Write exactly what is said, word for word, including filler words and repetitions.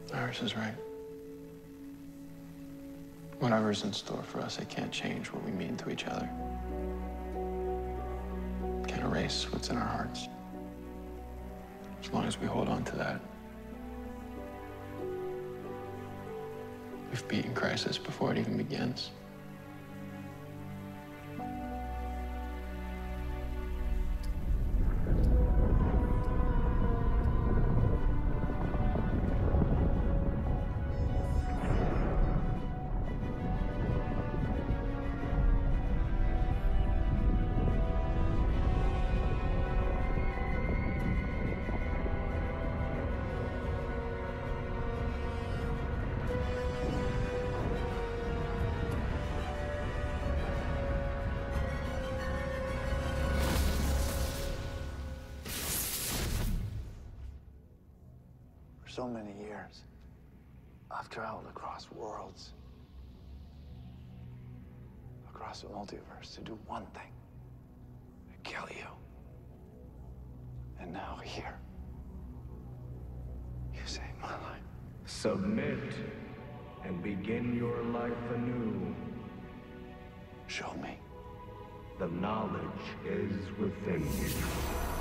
Iris is right. Whatever's in store for us, it can't change what we mean to each other. It can't erase what's in our hearts. As long as we hold on to that. We've beaten crisis before it even begins. So many years, I've traveled across worlds, across the multiverse to do one thing, to kill you. And now here, you saved my life. Submit and begin your life anew. Show me. The knowledge is within you.